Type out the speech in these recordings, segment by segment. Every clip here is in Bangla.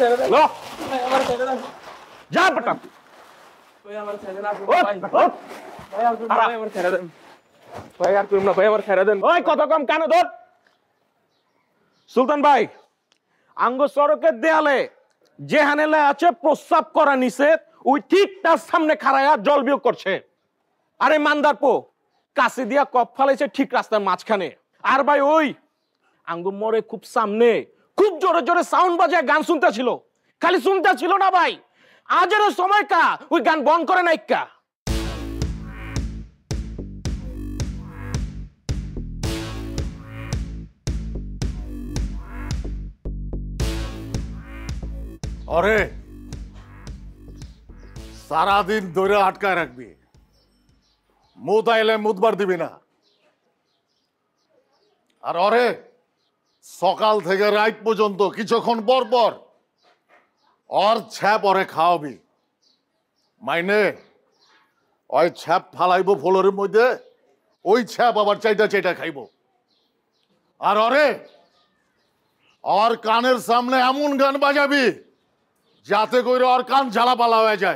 ছেড়ে দেন লো ভাই আমার ছেড়ে দেন যা বেটা ভাই আমার ছেড়ে দেন ভাই আমার ছেড়ে দেন ভাই আর তুমি না ভাই আমার ছেড়ে দেন ওই কত কম কানে ধর সুলতান ভাই আঙ্গ সড়কের দেয়ালে যে হানেলে আছে প্রস্রাব করা নিষেধ ওই ঠিক তার সামনে খাড়ায়া জল বিয়োগ করছে আরে মান্দার পো কাছে দিয়া কপ ফালাইছে ঠিক রাস্তার মাঝখানে আর ভাই ওই আঙ্গ মরে খুব সামনে খুব জোরে জোরে সাউন্ড বাজায় গান শুনতেছিল খালি শুনতেছিল না ভাই আজের সময় কা ওই গান বন্ধ করে নাই কা अरे सारा दिन धरे आटकाय राखबी मुत आइले मुतबार दिबी ना আর অরে সকাল থেকে রাত পর্যন্ত কিছুক্ষণ পর পর আর ছ্যাপ অরে খাওয়াবি মাইনে ওই ছ্যাপ ফালাইবো ফ্লোরের মধ্যে ওই ছ্যাপ আবার চাইটা চাইটা খাইব আর অরে আর কানের সামনে এমন গান বাজাবি যাতে করে আর কান ঝালাপালা হয়ে যায়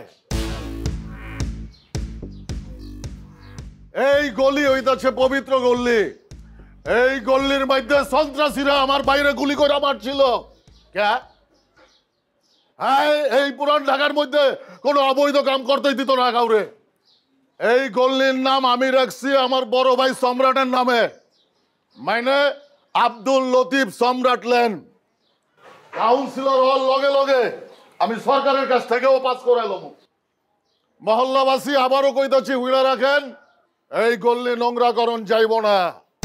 এই গলি হইতাছে পবিত্র গল্লি এই গল্লির মধ্যে সন্ত্রাসীরা আমার বাইরে গুলি করে মারছিল কে হ্যাঁ এই পুরান ঢাকার মধ্যে কোনো অবৈধ কাম করতেই দিত না কাউরে এই গল্লির নাম আমি রাখছি আমার বড় ভাই সম্রাটের নামে মানে আব্দুল লতিফ সম্রাট লেন কাউন্সিলর হওয়ার লগে লগে আমি সরকারের কাছ থেকেও পাস করে এলাম মহল্লাবাসী আবারও কইতাছি হুইলা রাখেন এই গল্লি নোংরাকরণ যাইব না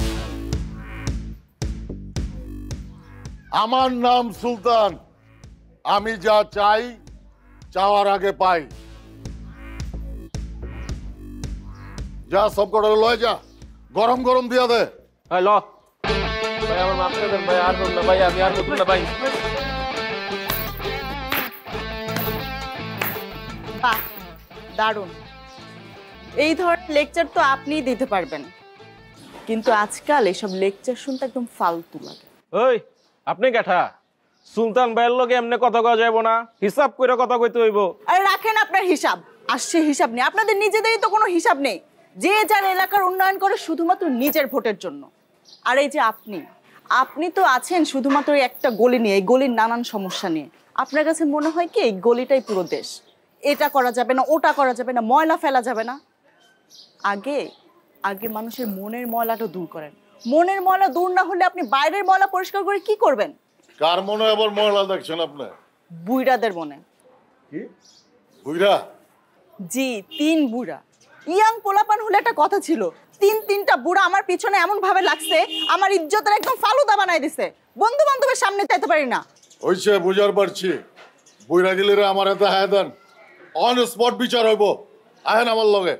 আমার নাম সুলতান আমি যা চাই চাওয়ার আগে পাই যা সব কটা লয় যা গরম গরম দিয়া দে ভাই ল ভাই আমার মাফ করে দেন ভাই আর করুন না ভাই আমি আর করুন না ভাই বাহ দারুণ এই ধরনের লেকচার তো আপনিই দিতে পারবেন কিন্তু আজকাল এসব লেকচার শুনতে একদম ফালতু লাগে ওই আপনি কেঠা সুলতান ভাইয়ের লগে এমনি কথা কওয়া যাইব না হিসাব করে কথা কইতে হইব আরে রাখেন আপনার হিসাব আসছে হিসাব নেই আপনাদের নিজেদেরই তো কোনো হিসাব নেই যে যার এলাকার উন্নয়ন করে শুধুমাত্র নিজের ভোটের জন্য আর এই যে আপনি তো আছেন শুধুমাত্র এই একটা গলি নিয়ে এই গলির নানান সমস্যা নিয়ে আপনার কাছে মনে হয় কি এই গলিটাই পুরো দেশ এটা করা যাবে না ওটা করা যাবে না ময়লা ফেলা যাবে না আগে আগে মানুষের মনের ময়লাটা দূর করেন মনের ময়লা দূর না হলে আপনি বাইরের ময়লা পরিষ্কার করে কি করবেন কার মনে আবার ময়লা দেখছেন আপনি বুইড়াদের মনে কি বুইড়া জি 3 বুড়া ইয়াং পোলাপান হলে একটা কথা ছিল তিনটা বুড়া আমার পিছনে এমন ভাবে লাগছে আমার ইজ্জতের একদম ফালুদা বানাই দিছে বন্ধু বান্ধবের সামনে চাইতে পারি না ওইসে বুঝার পারছি বুইড়া গিলিরে আমার এত হায় দেন অন স্পট বিচার হইব আহেন আমার লগে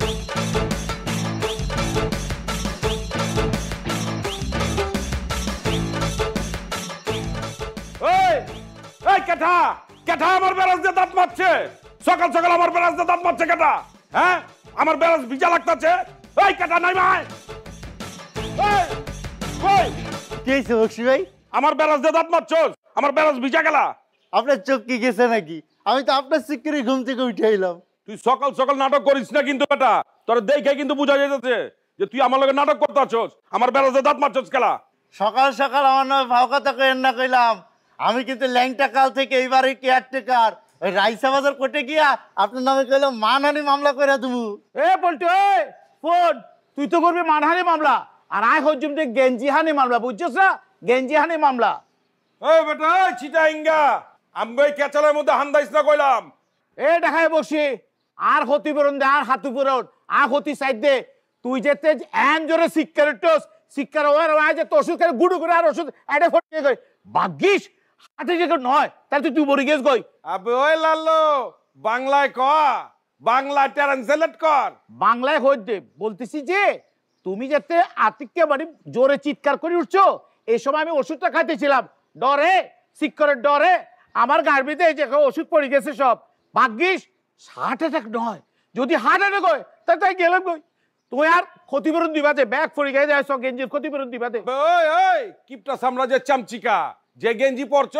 এই এই কেঠা কেঠা আমার বেরাজ দিয়ে দাঁত মারছে সকাল সকাল আমার বেরাজ দিয়ে দাঁত মারছে কেঠা হ্যাঁ আমার বেরাজ ভিজা লাগতাছে এই কেঠা নাই ভাই এই কই কি হয়েছে বক্সি ভাই আমার বেরাজ দিয়ে দাঁত মারছস আমার বেরাজ ভিজা গেলা আপনার চোখ কি গেছে নাকি আমি তো আপনার সিকিরে ঘুম থেকে উঠে এলাম তুই সকাল সকাল নাটক করিস না কিন্তু বেটা তোর দেখে কিন্তু বুঝা যাইতেছে যে তুই আমার লগে নাটক করতাছস আমার বেরাজ দিয়ে দাঁত মারছস কেলা সকাল সকাল আমার নামে ভাও কথা কইেন না কইলাম আমি কিন্তু ল্যাংটা কাল থেকে এইবারে কেয়ারটেকার ওই রাইসা বাজার কোর্টে গিয়া আপনার নামে কইলাম মানহানি মামলা কইরা দেবো এ বলতো এ ফোন তুই তো করবি মানহানি মামলা আর আয় হজুম যে গেঞ্জিহানি মামলা বুঝছস না গেঞ্জিহানি মামলা এই বেটা এই চিটাইঙ্গা আমি ওই কেচালের মধ্যে হান্দাইস না কইলাম এ দেখায় বসি আর ক্ষতিপূরণ দে আর হাতুপূরণ আর ক্ষতি সাইড দে তুই যেতে এন জোরে সিক্কারেটস সিক্কার ওয়ার আয় যে তোর সুখের গুডু করে আর ওষুধ এডে ফটিয়ে গই ভাগ্যিস হাতে যে নয় তাহলে তুই বড়ি গেছ গই আবে ওই লাল্লো বাংলায় ক বাংলা ট্রান্সলেট কর বাংলায় হই দে বলতেছি যে তুমি যেতে আতিককে বাড়ি জোরে চিৎকার করে উঠছো এই সময় আমি ওষুধটা খাইতেছিলাম ডরে সিক্কারের ডরে আমার গার্বিতে এই যে ওষুধ পড়ে গেছে সব ভাগ্যিস হার্ট অ্যাটাক নয় যদি হার্ট অ্যাটাক হয় তাই গেলাম কই তুই আর ক্ষতিপূরণ দিবা যে ব্যাগ পড়ে গেছে গেঞ্জির ক্ষতিপূরণ দিবা দে ওই ওই কিপটা সাম্রাজ্যের চামচিকা যে গেঞ্জি পরছস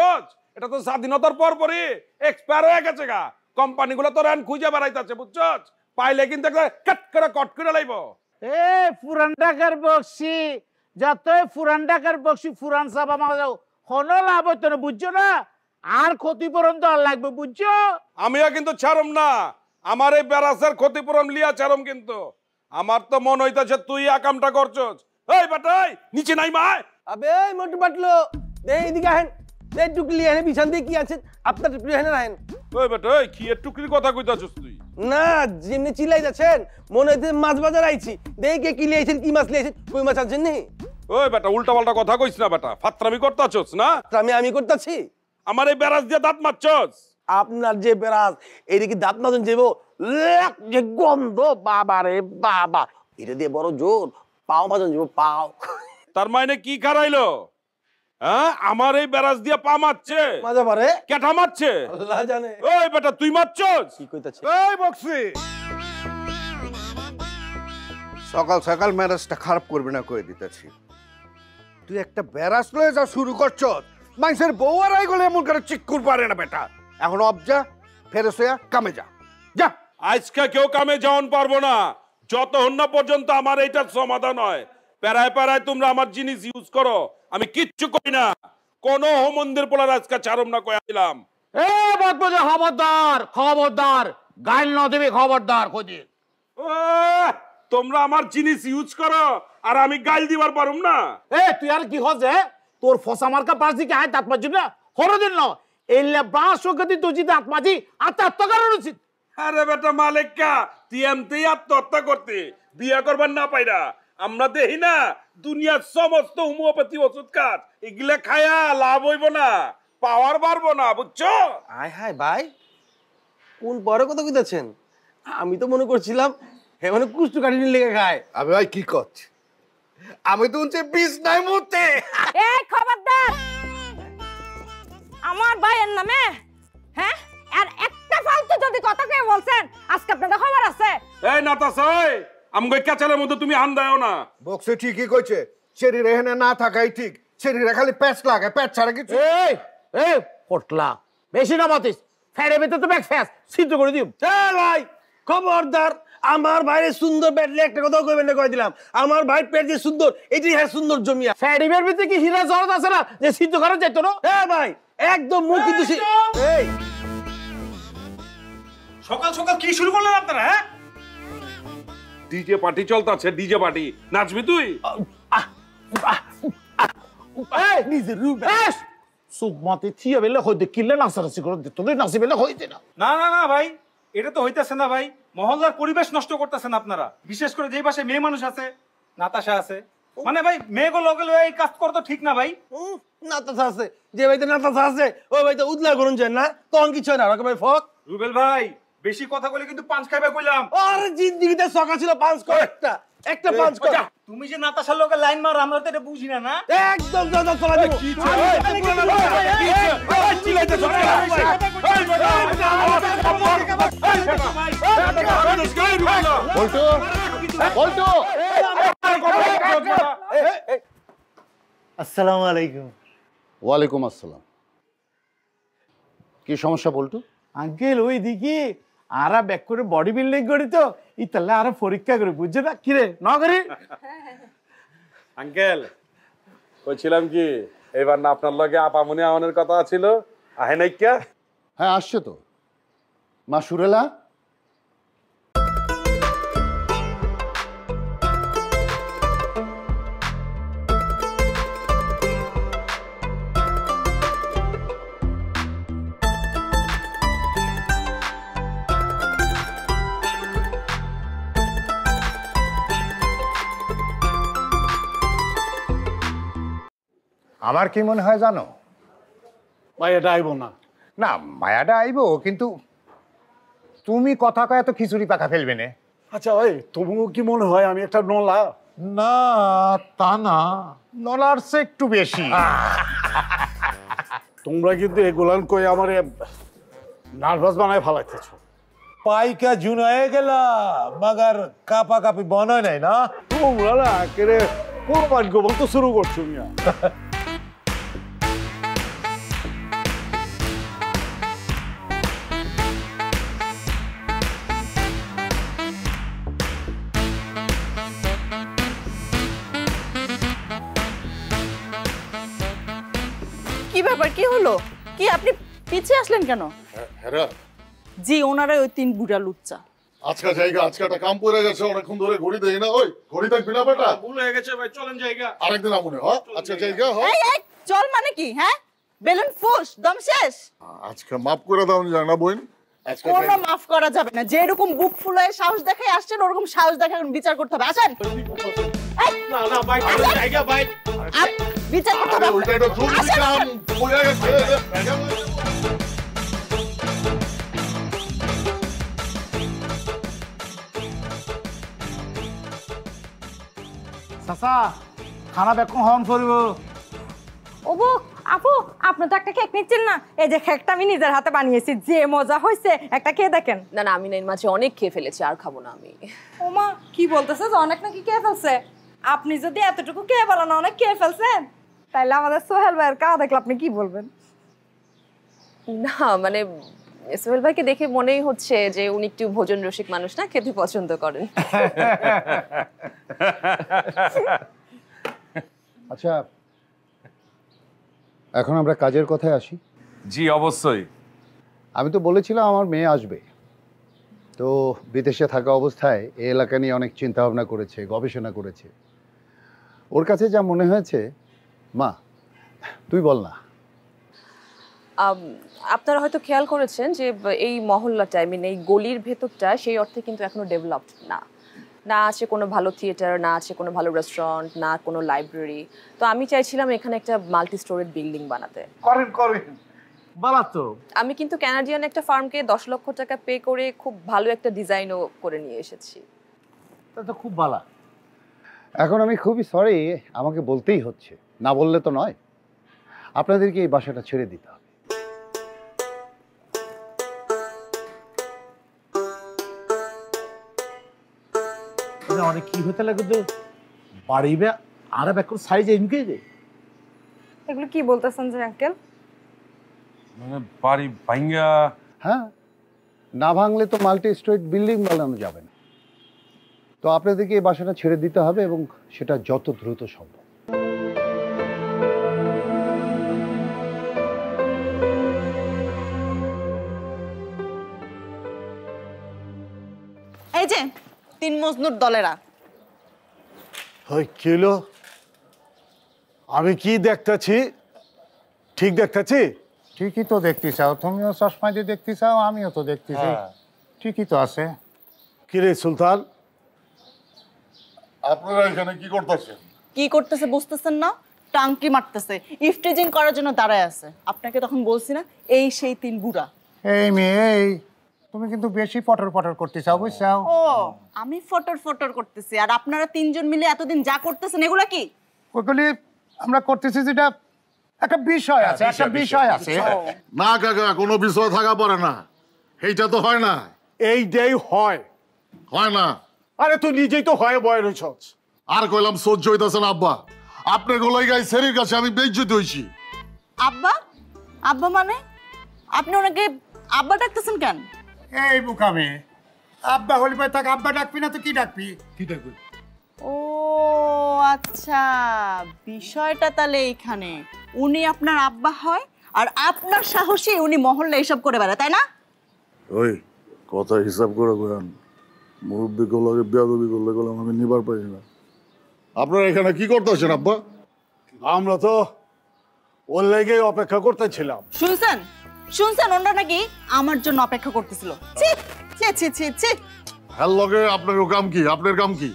এটা তো স্বাধীনতার পর পরই এক্সপায়ার হয়ে গেছে গা। কোম্পানিগুলো তো রান খুঁজে বেড়াইতেছে, বুঝছস? পাইলে কিন্তু কট করে লাইব। এ পুরান ঢাকার বক্সি, যতই পুরান ঢাকার বক্সি পুরান সাবা মারাও হনো লাভ হইতো না, বুঝছো না? আর ক্ষতিপূরণ তো লাগবে, বুঝছো? আমিও কিন্তু ছাড়ম না, আমার এই বেরাসের ক্ষতিপূরণ লিয়া ছাড়ম কিন্তু। আমার তো মন হইতাছে তুই আকামটা করছস। এই বাটাই নিচে নাই মা। আবে মোটু বাটলো দে এদিকে আহেন, দে টুকলি এনে বিছান দিয়ে কি আছে আপনার টুকলি এনে আহেন। ওই বাটাই কি এর টুকরির কথা কইতাছস তুই? না যেমনি চিল্লাই যাচ্ছেন মনে হইতে মাছ বাজার আইছি, দেখে কি লিয়েছেন, কি মাছ লিয়েছেন, কই মাছ আনছেন নি? ওই বেটা উল্টা পাল্টা কথা কইছ না বেটা, ফাত্রামি করতাছস না? আমি করতেছি? আমার এই বেরাস দিয়ে দাঁত মারছস? আপনার যে বেরাস এইদিকে দাঁত মাজন যাবো, যে গন্ধ বাবা রে বাবা, এটা দিয়ে বড় জোর পাও মাজন যাবো পাও। তার মানে কি খারাইলো? হ্যাঁ আমার এই বেরাস দিয়ে পা মারছে, মজা পারে কেটা মারছে আল্লাহ জানে। ওই বেটা তুই মারছস? কি কইতাছে? এই বক্সি, সকাল সকাল ম্যারেজটা খারাপ করবি না কয়ে দিতেছি। তুই একটা ব্যারাস লয়ে যা শুরু করছস, মানুষের বউ আর আইগুলো এমন করে চিক্কুর পারে না বেটা। এখন অবজা ফেরস হইয়া কামে যা, যা। আজকে কেউ কামে যাওয়ান পারবো না যতক্ষণ না পর্যন্ত আমার এইটার সমাধান হয়। প্যারায় প্যারায় তোমরা আমার জিনিস ইউজ করো, আমি কিচ্ছু করি না। কোন মন্দির পোলার আজকে ছাড়ম না কয়া দিলাম। এ বদবদে খবরদার, খবরদার, গাইল না দেবে, খবরদার কইদি। তোমরা আমার জিনিস ইউজ করো আর আমি গাইল দিবার পারুম না? এ তুই আর কি হচ্ছে? তোর ফসা মার্কা পাশ দিকে আয় দাঁত মাজি না হরো দিন না এলে বাঁশ গতি তুই যদি দাঁত মাজি আত্মহত্যা করার উচিত। আরে বেটা মালিকা, তুই এমতেই আত্মহত্যা করতে বিয়া করবার না পাইরা। আমরা দেখি না দুনিয়ার সমস্ত হোমিওপ্যাথি ওষুধ কাজ, এগুলা খায়া লাভ হইব না, পাওয়ার বাড়বো না, বুঝছো? আয় হায় ভাই, কোন বড় কথা কইতাছেন? আমি তো মনে করছিলাম হে মানে কুষ্টু কাটিনি লেগে খায়। আমি ভাই কি করছি, আমি তো উনছে বিষ নাই মুতে। এই খবরদার, আমার ভাইয়ের নামে হ্যাঁ আর একটা ফালতু যদি কথা কে বলছেন আজকে আপনাদের খবর আছে। এই নাতাসা, ওই আমগো কাচালের মধ্যে তুমি হান দাও না। বক্সে ঠিকই কইছে, শরীরে এখানে না থাকাই ঠিক। শরীরে খালি প্যাচ লাগে, প্যাচ ছাড়া কিছু। এই এই পটলা বেশি না মাতিস, ফেরে বেতে তো ব্যাগ ফ্যাস সিদ্ধ করে দিম। ভাই খবরদার, আমার ভাইয়ের সুন্দর ব্যাটলে একটা কথা কইবেন না, কই দিলাম। আমার ভাই পেট যে সুন্দর, এটাই হ্যাঁ সুন্দর জমিয়া। ফ্যাডিবের ভিতরে কি হীরা জড়ত আছে না যে সিদ্ধ করা যাইতো না? হ্যাঁ ভাই একদম মুখ কিন্তু এই সকাল সকাল কি শুরু করলেন আপনারা? হ্যাঁ ডিজে পার্টি চলতেছে, ডিজে পার্টি, নাচবি তুই? এই নিজে রূপ এস সুপ মাতে থিয়া বেলে হইতে কিলে নাচানাচি করে দিত, তুই নাচি বেলে হইতে না। না না না ভাই, এটা তো হইতেছে না ভাই। মহল্লার পরিবেশ নষ্ট করতেছেন আপনারা, বিশেষ করে যেই পাশে মেয়ে মানুষ আছে, নাতাশা আছে। মানে ভাই মেয়েগুলো লগে লয়ে এই কাজ করা তো ঠিক না ভাই। নাতাশা আছে, যে ভাইতে নাতাশা আছে ওই ভাইতে উদলা করুন যায় না, তখন কিছু হয় না রকম ভাই ফক। রুবেল ভাই বেশি কথা বলে কিন্তু পাঁচ খাইবে কইলাম। আরে জিন্দেগিতে সকাল ছিল পাঁচ কর, একটা পাঁচ কর। তুমি যে নাতাশার লগে লাইন মার, আমরা তো এটা বুঝি না। না একদম দাদা চলা দিব। বলতো বলতো আসসালামু আলাইকুম। ওয়ালাইকুম আসসালাম। কি সমস্যা বলতো? আঙ্কেল ওই দিকে আরা ব্যাক করে বডি বিল্ডিং করি তো ইতালে আরা পরীক্ষা করে, বুঝছে না কিরে না করি? আঙ্কেল কইছিলাম কি এবার না আপনার লগে আপামনি আমানের কথা ছিল, আহে নাই কে? হ্যাঁ আসছে তো। মা সুরেলা, আমার কি মনে হয় জানো, মাইয়াটা আইব না। না মায়াটা আইবো, কিন্তু তুমি কথা কয় তো খিচুড়ি পাকা ফেলবে না। আচ্ছা ওই তোমার কি মনে হয় আমি একটা নলা? না তা না, নলার সে একটু বেশি। তোমরা কিন্তু এগুলান কই আমারে নার্ভাস বানায় ফালাইতেছ। পাইকা জুন হয়ে গেলা মাগার কাপা কাপি বনয় নাই না। তোমরা না কেরে কোরবান গোবল তো শুরু করছো মিয়া। ব্যাপার, কি হলো? কি আপনি পিছিয়ে আসলেন কেন? হ্যাঁ জি, ওনারা ওই 3 বুড়া লুচ্চা। আজকা জায়গা আজকাটা কাম পড়ে গেছে, অনেকক্ষণ ধরে ঘড়ি দেই না। ওই ঘড়ি দেখবি না বেটা? ভুল হয়ে গেছে ভাই, চলেন জায়গা। আরেকদিন আমনে আজকা জায়গা এই চল মানে কি? হ্যাঁ, বেলুন ফুস, দম শেষ। আজকে মাফ করে দাও না বোন, আজকে কোনো মাফ করা যাবে না। যেরকম বুক ফুলায় সাহস দেখায় আসছেন, ওরকম সাহস দেখে এখন বিচার করতে হবে। আসেন। না না ভাই, চলেন জায়গা ভাই। বিচার করতে হবে। ওইটা তো জরুরি কাম পড়ে গেছে। চাচা খানা বেকন হন করব। ওবো আপু, আপনি তো একটা কেক নিচ্ছেন না? এই যে কেকটা আমি নিজের হাতে বানিয়েছি, যে মজা হয়েছে, একটা খেয়ে দেখেন। না না, আমি না এর মাঝে অনেক খেয়ে ফেলেছি, আর খাবো না আমি। ওমা, কি বলতেছে যে অনেক নাকি খেয়ে ফেলছে? আপনি যদি এতটুকু খেয়ে বলেন অনেক খেয়ে ফেলছেন, তাহলে আমাদের সোহেল ভাইয়ের খাওয়া দেখলে আপনি কি বলবেন? না মানে সোহেল ভাইকে দেখে মনেই হচ্ছে যে উনি একটু ভোজন রসিক মানুষ, না খেতে পছন্দ করেন। আচ্ছা, এখন আমরা কাজের কথায় আসি। জি অবশ্যই। আমি তো বলেছিলাম আমার মেয়ে আসবে, তো বিদেশে থাকা অবস্থায় এই এলাকা নিয়ে অনেক চিন্তা ভাবনা করেছে, গবেষণা করেছে। ওর কাছে যা মনে হয়েছে, মা তুই বল না। আপনারা হয়তো খেয়াল করেছেন যে এই মহল্লাটা, আই মিন এই গলির ভেতরটা সেই অর্থে কিন্তু এখনো ডেভেলপড না। না আছে কোনো ভালো থিয়েটার, না আছে কোনো ভালো রেস্টুরেন্ট, না কোনো লাইব্রেরি। তো আমি চাইছিলাম এখানে একটা মাল্টি স্টোরেড বিল্ডিং বানাতে। করেন করেন, বালা তো। আমি কিন্তু কানাডিয়ান একটা ফার্মকে 10 লক্ষ টাকা পে করে খুব ভালো একটা ডিজাইনও করে নিয়ে এসেছি। তা তো খুব ভালো। এখন আমি খুবই সরি, আমাকে বলতেই হচ্ছে, না বললে তো নয়। আপনাদেরকে এই বাসাটা ছেড়ে দিতে হবে। অনেক কি হতে লাগে তো বাড়িবে আর বেকন সাইজ এমকে যে। এগুলো কি বলতেছেন যে আঙ্কেল? মানে বাড়ি ভাঙ্গা? হ্যাঁ, না ভাঙলে তো মাল্টি স্টোরেড বিল্ডিং বানানো যাবে না। তো আপনাদেরকে এই বাসাটা ছেড়ে দিতে হবে, এবং সেটা যত দ্রুত সম্ভব। এই যে 3 মজনুর দলেরা। ওই কিলো আমি কি দেখতেছি? ঠিক দেখতেছি? ঠিকই তো দেখতে চাও, তুমিও চশমা দিয়ে দেখতে চাও, আমিও তো দেখতেছি। ঠিকই তো আছে। কিরে সুলতান, আপনারা এখানে কি করতেছেন? কি করতেছে বুঝতেছেন না? টাঙ্কি মারতেছে, ইফটিজিং করার জন্য দাঁড়ায় আছে। আপনাকে তখন বলছি না, এই সেই 3 বুড়া। এই মেয়ে, এই তুমি কিন্তু বেশি পটর পটর করতে চাও, বুঝছাও? ও, আমি ফটর ফটর করতেছি, আর আপনারা 3 জন মিলে এতদিন যা করতেছেন এগুলা কি? ওগুলি আমরা করতেছি, যেটা একটা বিষয় আছে, একটা বিষয় আছে। না কাকা, কোনো বিষয় থাকা পারে না, এইটা তো হয় না। এইটাই হয়। হয় না? আরে তুই নিজেই তো হয় বয় রইছস। আর কইলাম সহ্য হইতাছে না আব্বা, আপনার গোলাই গাই সেরির কাছে আমি বেইজ্জতি হইছি। আব্বা? আব্বা মানে? আপনি ওনাকে আব্বা ডাকতেছেন কেন? এই বুকামে, আব্বা হলি পাই তাকে আব্বা ডাকবি না তো কি ডাকবি? কি ডাকবি? ও আচ্ছা, বিষয়টা তাহলে এইখানে। উনি আপনার আব্বা হয়, আর আপনার সাহসী উনি মহল্লা এসব করে বেড়ায়, তাই না? ওই কথা হিসাব করে করেন, মুরব্বী গোলাকে বেয়াদবি করলে গেলাম আমি নিবার পারি না। আপনারা এখানে কি করতেছেন আব্বা? আমরা তো ওর লেগে অপেক্ষা করতেছিলাম। শুনছেন শুনছেন, ওনারা নাকি আমার জন্য অপেক্ষা করতেছিল। ছি ছি ছি ছি ছি। হ্যাঁ লগে আপনার কাম কি? আপনার কাম কি?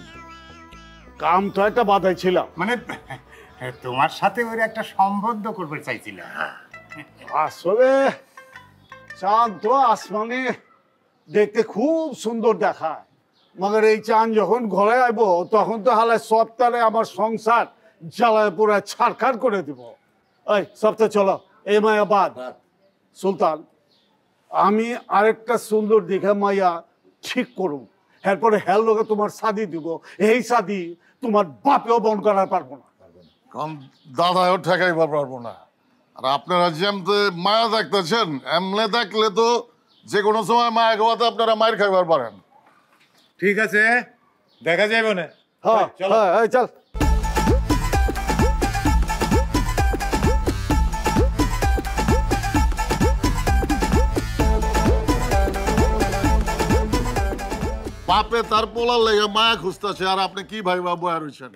কাম তো একটা বাধাই ছিল, মানে তোমার সাথে ওর একটা সম্বন্ধ করতে চাইছিলাম। আসলে চাঁদ তো আসমানে দেখতে খুব সুন্দর দেখায়, মগর এই চাঁদ যখন ঘরে আইব তখন তো হালে সপ্তাহে আমার সংসার জ্বালায় পুরা ছাড়খাড় করে দিব। এই সপ্তাহে চলো, এই মায়া বাদ। সুলতান, আমি আরেকটা সুন্দর দেখে মাইয়া ঠিক করুন, এরপরে হ্যাঁ লোকে তোমার শাদি দিব। এই শাদি তোমার বাপেও বন করার পারবো না, কারণ দাদাও ঠেকাইবার পারবো না। আর আপনারা যেমতে মায়া দেখতেছেন, এমনে দেখলে তো যে কোনো সময় মায়া খাওয়াতে আপনারা মায়ের খাইবার পারেন। ঠিক আছে, দেখা যাবে না। হ্যাঁ হ্যাঁ, চল। বাপে তার পোলার লেগে মায়া খুঁজতেছে আর আপনি কি ভাই বাবু আর হইছেন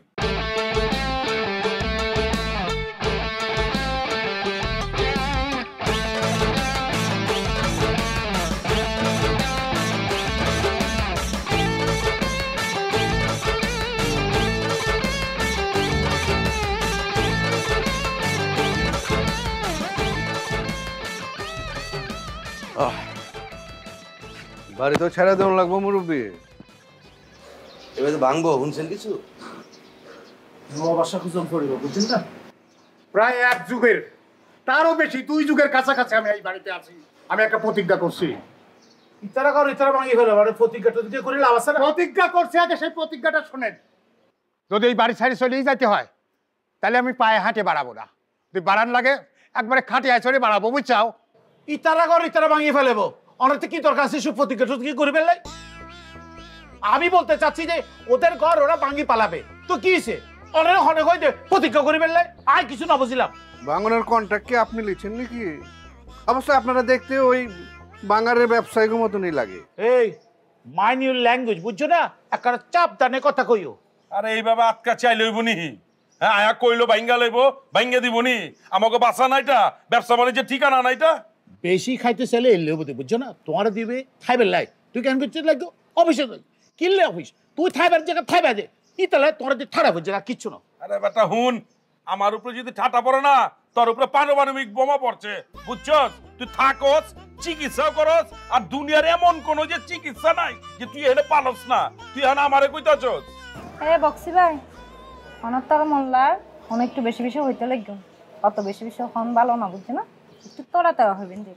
বাড়ি তো ছেড়ে দেওয়া লাগবো মুরব্বী। এবার ভাঙবো শুনছেন কিছু বাসা খুঁজন করিব বুঝছেন না? প্রায় 1 যুগের তারও বেশি 2 যুগের কাছাকাছি আমি এই বাড়িতে আছি। আমি একটা প্রতিজ্ঞা করছি, ইতারা করো ইতারা ভাঙি ফেলো, মানে প্রতিজ্ঞাটা যদি করে লাভ আছে না? প্রতিজ্ঞা করছি, আগে সেই প্রতিজ্ঞাটা শোনেন। যদি এই বাড়ি ছাড়ি চলেই যেতে হয় তাহলে আমি পায়ে হাঁটে বাড়াবো না, যদি বাড়ান লাগে একবারে খাটিয়ে চড়ে বাড়াবো, বুঝছাও? ইতারা করো ইতারা ভাঙিয়ে ফেলেবো, অনেকটা কি দরকার আছে সব প্রতিজ্ঞা কি করে ফেললে? আমি বলতে চাচ্ছি যে ওদের ঘর ওরা ভাঙি পালাবে, তো কি হয়েছে? অনেক অনেক হয়ে প্রতিজ্ঞা করে ফেললে আর কিছু না বুঝলাম। বাঙানোর কন্ট্রাক্ট কি আপনি লিখছেন নাকি? অবশ্যই আপনারা দেখতে ওই বাঙালের ব্যবসায়ীর মতনই লাগে। এই মাইন্ড ইউর ল্যাঙ্গুয়েজ, বুঝছো না? একটা চাপ দানে কথা কইও। আরে এইভাবে আটকা চাই লইব নি? হ্যাঁ আয়া কইলো ভাঙ্গা লইব, ভাঙ্গা দিব নি? আমাকে বাসা নাইটা, ব্যবসা বাণিজ্যের ঠিকানা নাইটা। বেশি খাইতে চাইলে এলে হবো, বুঝছো না? তোমার দিবে খাইবার লাই, তুই কেন করছিস লাগো অফিসে কিনলে অফিস, তুই খাইবার জায়গা খাইবা দে, ই তাহলে তোমার যে ঠাড়া হচ্ছে না কিচ্ছু না। আরে বেটা হুন, আমার উপরে যদি ঠাটা পড়ে না, তোর উপরে পারমাণবিক বোমা পড়ছে, বুঝছস? তুই থাকস, চিকিৎসা করস, আর দুনিয়ার এমন কোন যে চিকিৎসা নাই যে তুই এনে পালস না। তুই এনে আমারে কইতাছস? এ বক্সি ভাই, অনেক তার মোল্লার অনেক একটু বেশি বেশি হইতে লাগবে, অত বেশি বেশি হন ভালো না, বুঝছি না? একটু তোরা তোরা হইবেন দেখ।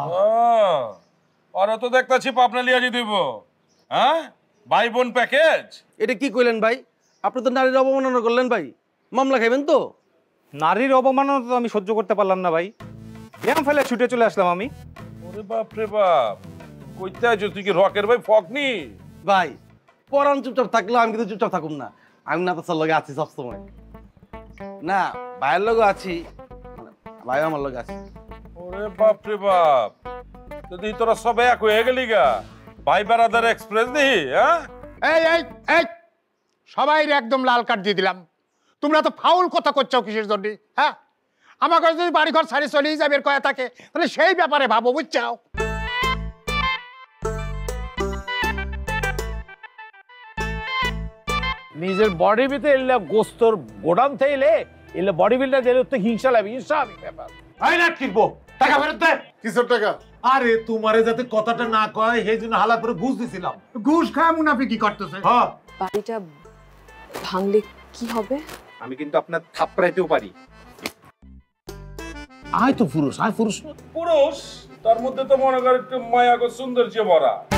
ওরা তো দেখতাছি পাবনা লিয়া দিব। হ্যাঁ ভাই বোন প্যাকেজ। এটা কি কইলেন ভাই? আপনি তো নারীর অবমাননা করলেন ভাই, মামলা খাইবেন তো? নারীর অবমাননা তো আমি সহ্য করতে পারলাম না ভাই, ব্যায়াম ফেলে ছুটে চলে আসলাম আমি। ওরে বাপ রে বাপ, কইতে আছো তুই কি রকের ভাই ফকনি? ভাই পরান চুপচাপ থাকলেও আমি কিন্তু চুপচাপ থাকুম না, আমি না তার লগে আছি সবসময়। না ভাইয়ের লগে আছি, ভাই আমার লগে আছে। ওরে বাপ রে বাপ, তুই তোরা সব এক হয়ে গেলি গা, ভাই বেড়াদার এক্সপ্রেস দিহি। হ্যাঁ এই এই এই সবাই একদম লাল কার্ড দিয়ে দিলাম। তোমরা তো ফাউল কথা করছো কিসের জন্য? হ্যাঁ আমাকে যদি বাড়ি ঘর ছাড়ি চলেই যাবে কয়া থাকে, তাহলে সেই ব্যাপারে ভাবো, বুঝছাও? নিজের বডি ভিতরে এলে গোস্তর গোডাম থেকে এলে বডি বিল্ডার দিলে তো হিংসা লাগবে, হিংসা আমি ব্যাপার। আই না কিনবো, টাকা ফেরত দে। কিসের টাকা? আরে তোমারে যাতে কথাটা না কয় সেই জন্য হালা করে ঘুষ দিছিলাম। ঘুষ খায় মুনাফিকি করতেছে। হ্যাঁ বাড়িটা ভাঙলে কি হবে? আমি কিন্তু আপনার থাপড়াইতেও পারি। আয় তো পুরুষ, আয় পুরুষ। পুরুষ, তার মধ্যে তো মনে কর একটু মায়া গো সৌন্দর্য ভরা।